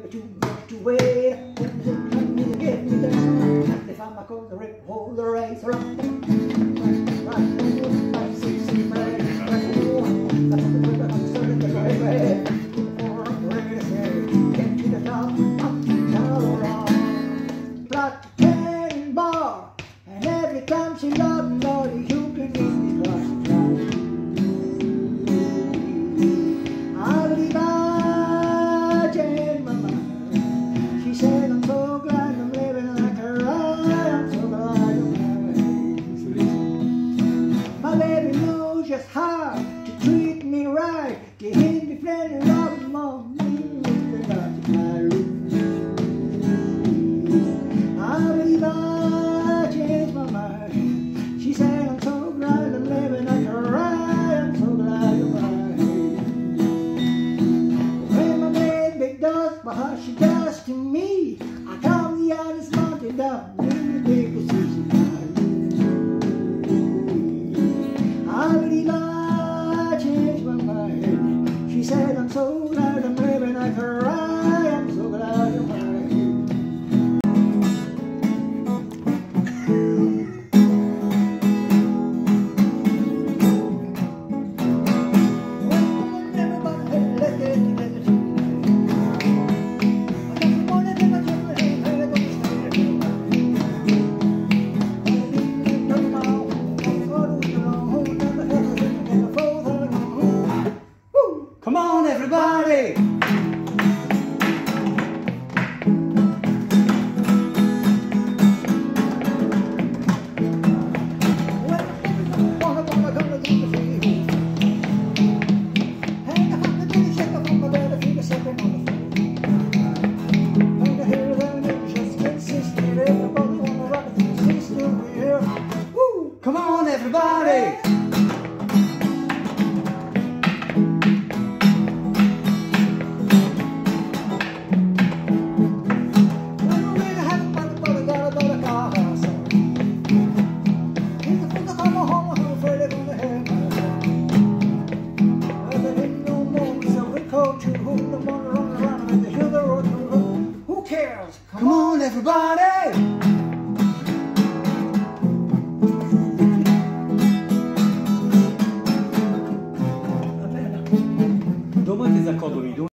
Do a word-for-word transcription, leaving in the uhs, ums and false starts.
never too much to wait. Come me to get me down. They found my coat, the rip, hold the race, run. Five, six, six, five, that's the way I'm starting to go away. Get to the top, up, down, around. Plot, ten, bar, and every time she loved me, Lord, you can get me across the track. I believe I changed my mind. She said, I'm so glad I'm living like a ride. I'm so glad I'm married. My baby knows just how to treat me right. To hit me friendly, love me more. I believe I changed my mind. She said, I'm so glad I'm living like a ride. I'm so glad you're mine. When my baby does what she does to me, I come the honest mountain down in the big decision. I believe I changed my mind. She said, I'm so glad I'm living like a ride. I'm so glad you're mine. Come on, everybody! Come on, everybody! Who cares? Come on, everybody! Domain tes accords, Domivandomivan.